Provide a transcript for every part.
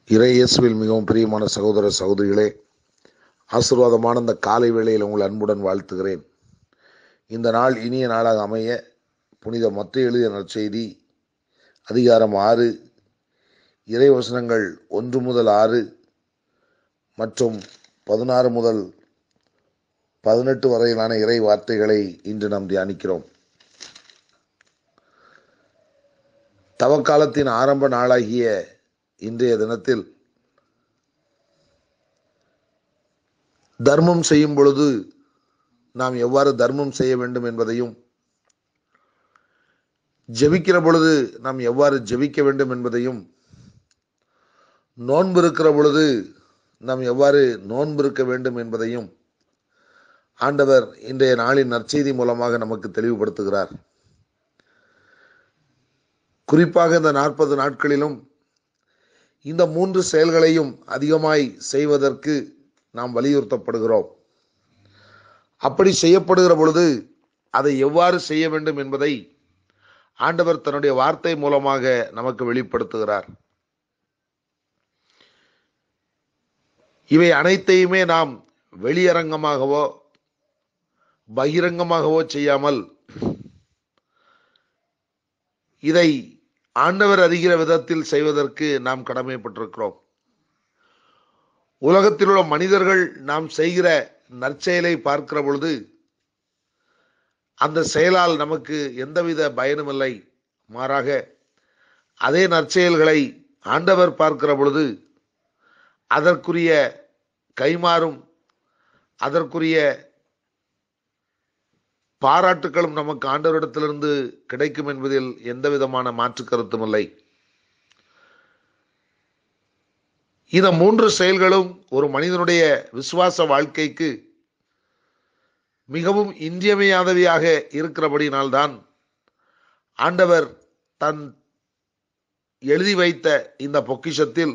இறை இயேசுவில் மிகவும் பிரியமான சகோதர சகோதரிகளே, ஆசீர்வாதமான இந்த காலை வேளையில் உங்கள் அன்புடன் வாழ்த்துகிறேன். இந்த நாள் இனிய நாளாக அமைய புனித மத்தேயு எழுதிய நற்செய்தி அதிகாரம் 6 இறை வசனங்கள் 1 முதல் 6 மற்றும் 16 முதல் 18 வரையிலான இறை வார்த்தைகளை இன்று நாம் தியானிக்கிறோம். தவக்காலத்தின் ஆரம்ப நாளாகிய இன்றைய தினத்தில் தர்மம் செய்யும் பொழுது நாம் எவ்வாறு தர்மம் செய்ய வேண்டும் என்பதையும், ஜெபிக்கிற பொழுது நாம் எவ்வாறு ஜெபிக்க வேண்டும் என்பதையும், நோன்பு இருக்கிற பொழுது நாம் எவ்வாறு நோன்பு இருக்க வேண்டும் என்பதையும் ஆண்டவர் இன்றைய நாளின் நற்செய்தி மூலமாக நமக்கு தெளிவுபடுத்துகிறார். குறிப்பாக இந்த 40 நாட்களிலும் இந்த 3 செயல்களையும் அதிகமாய் செய்வதற்கு நாம் வலியுறுத்தப்படுகிறோம். அப்படி செய்யப்படுகிற பொழுது அதை எவ்வாறு செய்ய வேண்டும் என்பதை ஆண்டவர் தன்னுடைய வார்த்தை மூலமாக நமக்கு வெளிப்படுத்துகிறார். இவை அனைத்தையுமே நாம் வெளியரங்கமாகவோ பகிரங்கமாகவோ செய்யாமல், இதை ஆண்டவர் அறிகிற விதத்தில் செய்வதற்கு நாம் கடமைப்பட்டிருக்கிறோம். உலகத்தில் உள்ள மனிதர்கள் நாம் செய்கிற நற்செயலை பார்க்கிற பொழுது அந்த செயலால் நமக்கு எந்தவித பயனும் இல்லை. மாறாக அதே நற்செயல்களை ஆண்டவர் பார்க்கிற பொழுது அதற்குரிய கைமாறும் அதற்குரிய பாராட்டுகளும் நமக்கு ஆண்டவரிடத்திலிருந்து கிடைக்கும் என்பதில் எந்த விதமான மாற்று கருத்தும் இல்லை. இந்த 3 செயல்களும் ஒரு மனிதனுடைய விசுவாச வாழ்க்கைக்கு மிகவும் இன்றியமையாதவையாக இருக்கிறபடினால்தான் ஆண்டவர் தன் எழுதி வைத்த இந்த பொக்கிஷத்தில்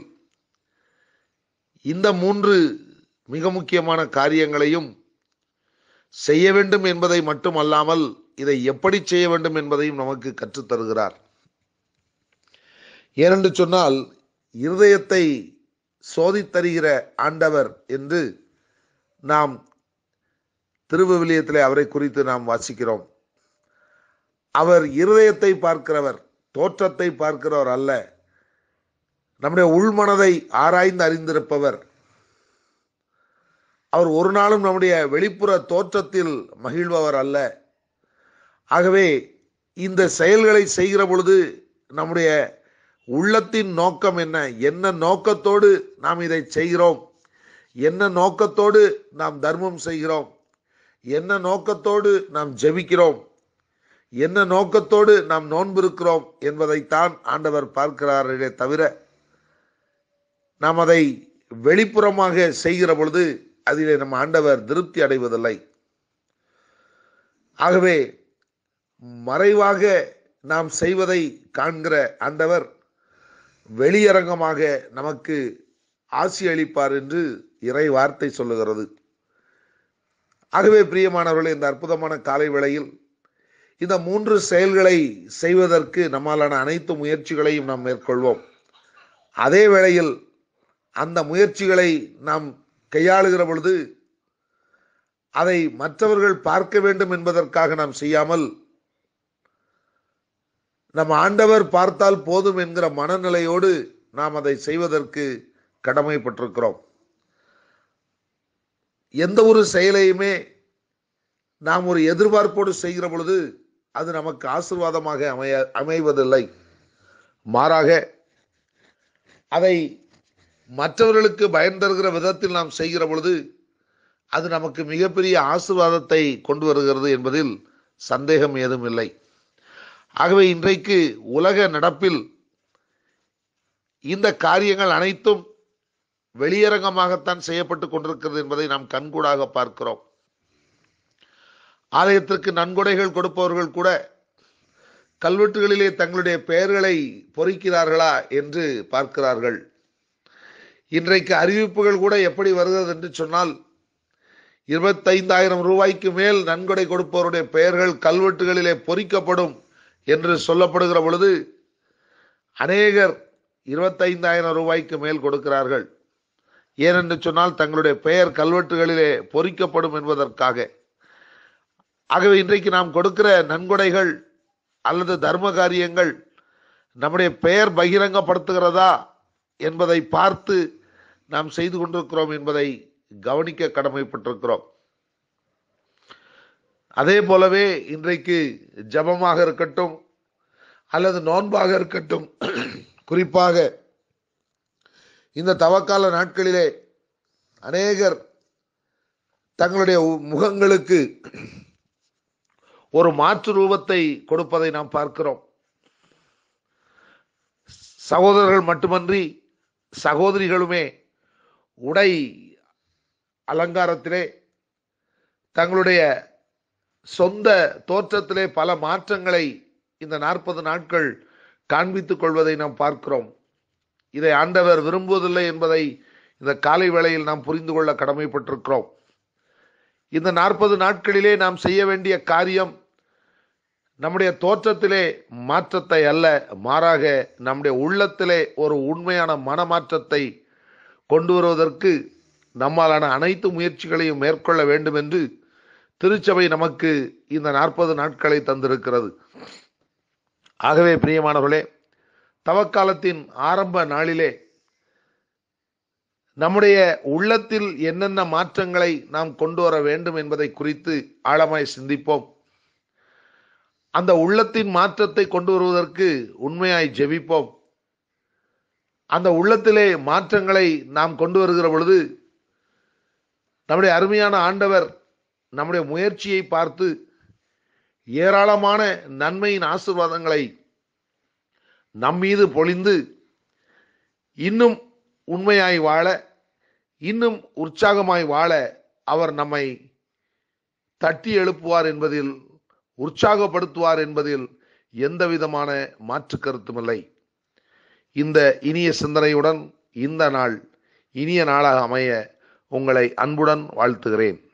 இந்த 3 மிக முக்கியமான காரியங்களையும் செய்ய வேண்டும் என்பதை மட்டுமல்லாமல் இதை எப்படி செய்ய வேண்டும் என்பதையும் நமக்கு கற்றுத்தருகிறார். ஏனென்று சொன்னால், இருதயத்தை சோதித்தருகிற ஆண்டவர் என்று நாம் திருவிவிலியத்திலே அவரை குறித்து நாம் வாசிக்கிறோம். அவர் இருதயத்தை பார்க்கிறவர், தோற்றத்தை பார்க்கிறவர் அல்ல. நம்முடைய உள்மனதை ஆராய்ந்து அறிந்திருப்பவர். அவர் ஒரு நாளும் நம்முடைய வெளிப்புற தோற்றத்தில் மகிழ்பவர் அல்ல. ஆகவே இந்த செயல்களை செய்கிற பொழுது நம்முடைய உள்ளத்தின் நோக்கம் என்ன நோக்கத்தோடு நாம் இதை செய்கிறோம், என்ன நோக்கத்தோடு நாம் தர்மம் செய்கிறோம், என்ன நோக்கத்தோடு நாம் ஜெபிக்கிறோம், என்ன நோக்கத்தோடு நாம் நோன்பு இருக்கிறோம் என்பதைத்தான் ஆண்டவர் பார்க்கிறாரே தவிர, நாம் அதை வெளிப்புறமாக செய்கிற பொழுது அதிலே நம்ம ஆண்டவர் திருப்தி அடைவதில்லை. ஆகவே மறைவாக நாம் செய்வதை காண்கிற ஆண்டவர் வெளியரங்கமாக நமக்கு ஆசி அளிப்பார் என்று இறை வார்த்தை சொல்லுகிறது. ஆகவே பிரியமானவர்களே, இந்த அற்புதமான காலை வேளையில் இந்த 3 செயல்களை செய்வதற்கு நம்மாலான அனைத்து முயற்சிகளையும் நாம் மேற்கொள்வோம். அதே வேளையில் அந்த முயற்சிகளை நாம் கையாளுகிற பொழுது அதை மற்றவர்கள் பார்க்க வேண்டும் என்பதற்காக நாம் செய்யாமல், நம் ஆண்டவர் பார்த்தால் போதும் என்கிற மனநிலையோடு நாம் அதை செய்வதற்கு கடமைப்பட்டிருக்கிறோம். எந்த ஒரு செயலையுமே நாம் ஒரு எதிர்பார்ப்போடு செய்கிற பொழுது அது நமக்கு ஆசீர்வாதமாக அமைவதில்லை. மாறாக அதை மற்றவர்களுக்கு பயன் தருகிற விதத்தில் நாம் செய்கிற பொழுது அது நமக்கு மிகப்பெரிய ஆசீர்வாதத்தை கொண்டு வருகிறது என்பதில் சந்தேகம் ஏதும் இல்லை. ஆகவே இன்றைக்கு உலக நடப்பில் இந்த காரியங்கள் அனைத்தும் வெளியரங்கமாகத்தான் செய்யப்பட்டு கொண்டிருக்கிறது என்பதை நாம் கண்கூடாக பார்க்கிறோம். ஆலயத்திற்கு நன்கொடைகள் கொடுப்பவர்கள் கூட கல்வெட்டுகளிலே தங்களுடைய பெயர்களை பொறிக்கிறார்களா என்று பார்க்கிறார்கள். இன்றைக்கு அறிவிப்புகள் கூட எப்படி வருகிறது என்று சொன்னால், 25,000 ரூபாய்க்கு மேல் நன்கொடை கொடுப்பவருடைய பெயர்கள் கல்வெட்டுகளிலே பொறிக்கப்படும் என்று சொல்லப்படுகிற பொழுது அநேகர் 25,000 ரூபாய்க்கு மேல் கொடுக்கிறார்கள். ஏனென்று சொன்னால் தங்களுடைய பெயர் கல்வெட்டுகளிலே பொறிக்கப்படும் என்பதற்காக. ஆகவே இன்றைக்கு நாம் கொடுக்கிற நன்கொடைகள் அல்லது தர்ம காரியங்கள் நம்முடைய பெயர் பகிரங்கப்படுத்துகிறதா என்பதை பார்த்து நாம் செய்து கொண்டிருக்கிறோம் என்பதை கவனிக்க கடமைப்பட்டிருக்கிறோம். அதே போலவே இன்றைக்கு ஜபமாக இருக்கட்டும் அல்லது நோன்பாக இருக்கட்டும், குறிப்பாக இந்த தவக்கால நாட்களிலே அநேகர் தங்களுடைய முகங்களுக்கு ஒரு மாற்று ரூபத்தை கொடுப்பதை நாம் பார்க்கிறோம். சகோதரர்கள் மட்டுமன்றி சகோதரிகளுமே உடை அலங்காரத்திலே தங்களுடைய சொந்த தோற்றத்திலே பல மாற்றங்களை இந்த 40 நாட்கள் காண்பித்துக் கொள்வதை நாம் பார்க்கிறோம். இதை ஆண்டவர் விரும்புவதில்லை என்பதை இந்த காலை வேளையில் நாம் புரிந்து கொள்ள கடமைப்பட்டிருக்கிறோம். இந்த 40 நாட்களிலே நாம் செய்ய வேண்டிய காரியம் நம்முடைய தோற்றத்திலே மாற்றத்தை அல்ல, மாறாக நம்முடைய உள்ளத்திலே ஒரு உண்மையான மனமாற்றத்தை கொண்டு வருவதற்கு நம்மாலான அனைத்து முயற்சிகளையும் மேற்கொள்ள வேண்டும் என்று திருச்சபை நமக்கு இந்த 40 நாட்களை தந்திருக்கிறது. ஆகவே பிரியமானவர்களே, தவக்காலத்தின் ஆரம்ப நாளிலே நம்முடைய உள்ளத்தில் என்னென்ன மாற்றங்களை நாம் கொண்டு வர வேண்டும் என்பதை குறித்து ஆழமாய் சிந்திப்போம். அந்த உள்ளத்தின் மாற்றத்தை கொண்டு வருவதற்கு உண்மையாய் ஜெபிப்போம். அந்த உள்ளத்திலே மாற்றங்களை நாம் கொண்டு வருகிற பொழுது நம்முடைய அருமையான ஆண்டவர் நம்முடைய முயற்சியை பார்த்து ஏராளமான நன்மையின் ஆசீர்வாதங்களை நம்மீது பொழிந்து இன்னும் உண்மையாய் வாழ, இன்னும் உற்சாகமாய் வாழ அவர் நம்மை தட்டி எழுப்புவார் என்பதில், உற்சாகப்படுத்துவார் என்பதில் எந்த விதமான மாற்று கருத்துமில்லை. இந்த இனிய சிந்தனையுடன் இந்த நாள் இனிய நாளாக அமைய உங்களை அன்புடன் வாழ்த்துகிறேன்.